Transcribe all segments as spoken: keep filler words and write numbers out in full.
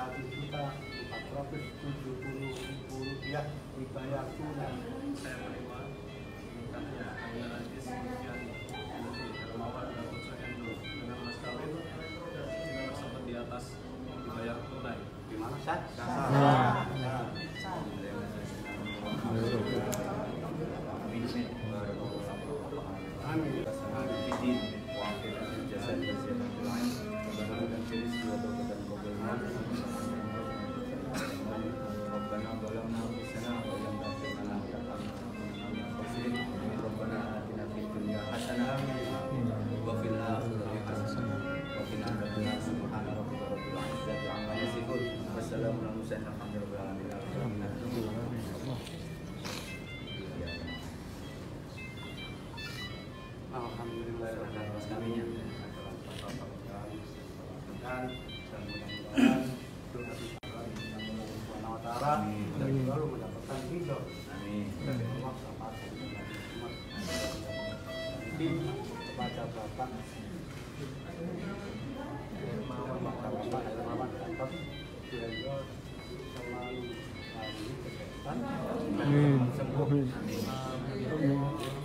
satu juta empat ratus tujuh puluh ribu rupiah dibayar tunai. Saya menerima nikahnya Kamila Aziz Sufiani binti Hermawan Datuk Sohendro dengan mas kawin dengan tersebut di atas dibayar tunai. Gimana, Sah? Nah. Amin. Alhamdulillah atas kaminya dan mudah-mudahan doa kita Subhanahu wa taala dan selalu mendapatkan ridho dari Allah Subhanahu di kepada Bapak Hermawan Bapak Hermawan Kantor beliau selalu hari kesehatan dan sembuh. Amin.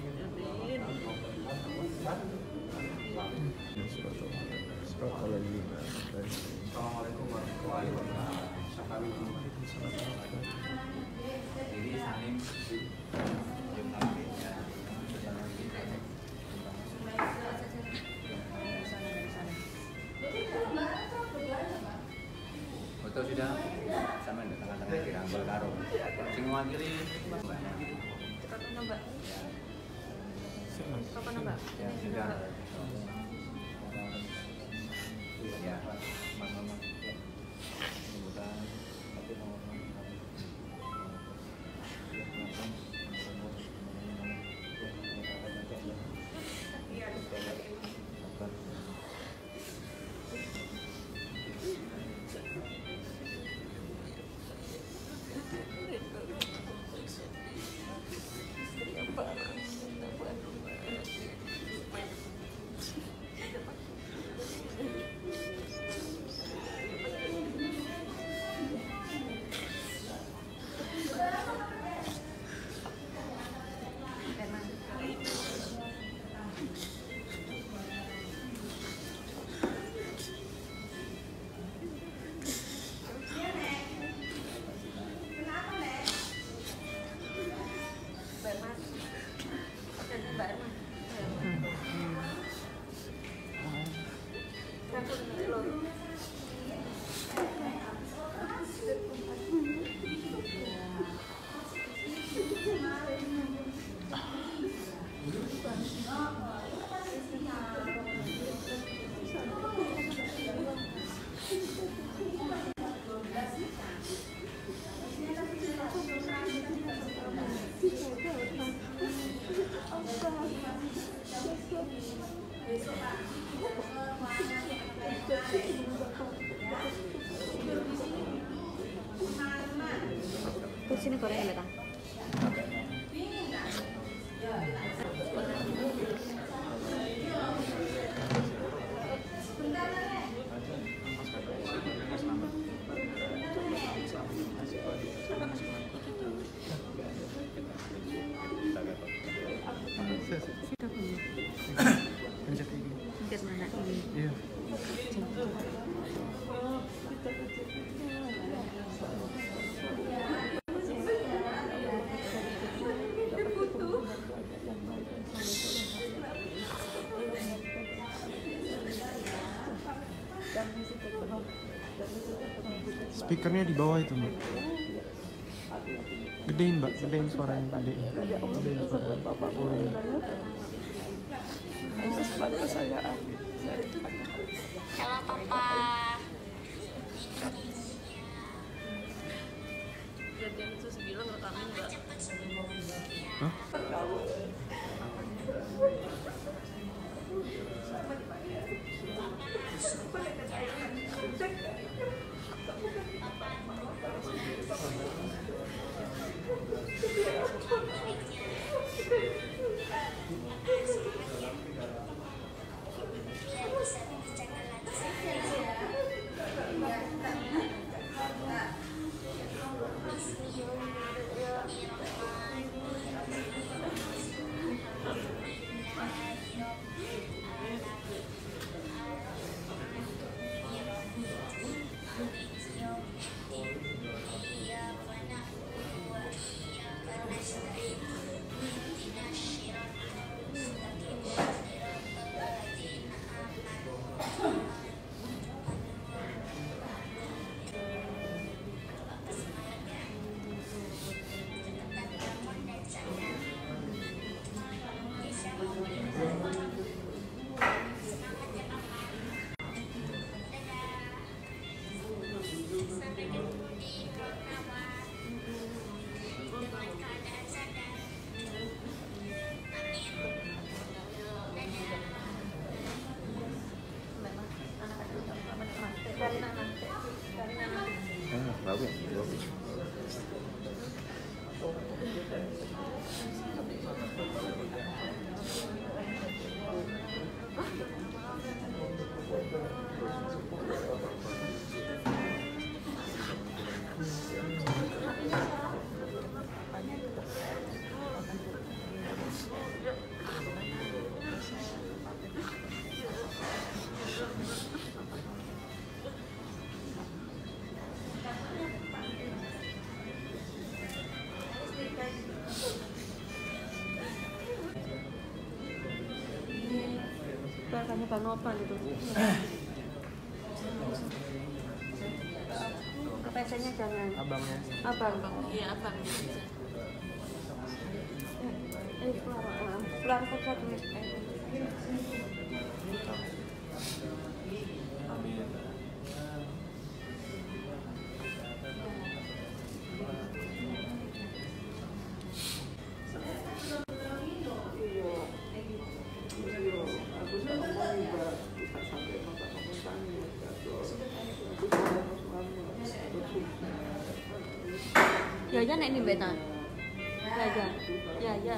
Assalamualaikum warahmatullahi wabarakatuh. Jadi saling foto sudah sama dengan tangan-tangan dirangkul karo. Sing mewakili Kapan Mbak? Kapan Mbak? ya sudah. Ya, mama-mama. Ya. Semoga tapi mau sini Korea ya, Kang. Pencet mana ini? Iya. Speakernya di bawah itu, Mbak. Gedein, Mbak. Gedein suaranya, gedein. Gedein suaranya. Bapak boleh. Halo Papa. Gantian itu sebilang rekamin Mbak. Hah? Bau ya? Bau. Kamu Bang Nopal itu. Apa esanya jangan. Abangnya. Abang. Iya, abang. Eh, keluar, keluar saja dulu. Amin. Ya ya nek ini beta. Ya ya. Ya ya.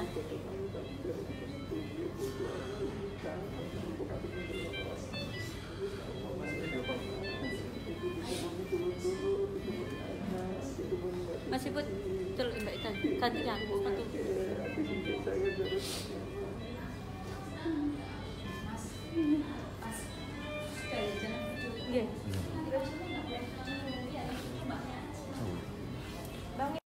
Masih put celuk mbak Ikan. Ganti kan sepatu.